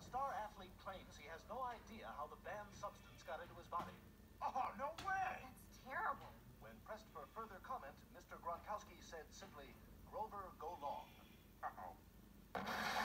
star athlete claims he has no idea how the banned substance got into his body. Oh, no way! That's terrible. When pressed for further comment, Mr. Gronkowski said simply, "Grover, go long." Uh-oh.